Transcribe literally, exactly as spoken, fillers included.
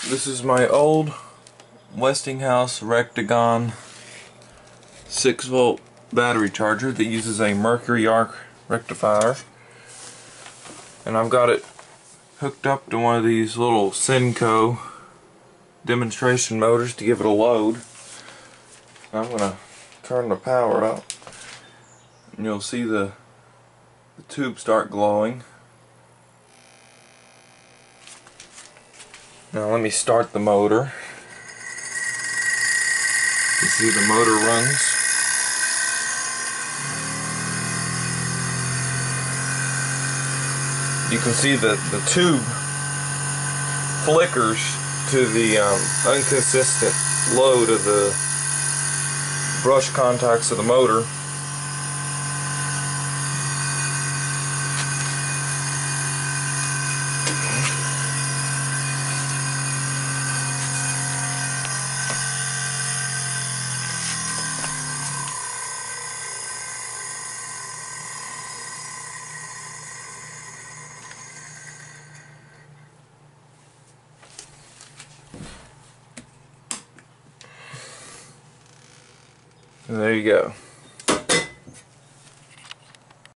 This is my old Westinghouse Rectigon six volt battery charger that uses a mercury arc rectifier, and I've got it hooked up to one of these little Senko demonstration motors to give it a load. I'm gonna turn the power up and you'll see the, the tube start glowing. Now let me start the motor. You see the motor runs. You can see that the tube flickers to the um, inconsistent load of the brush contacts of the motor. And there you go.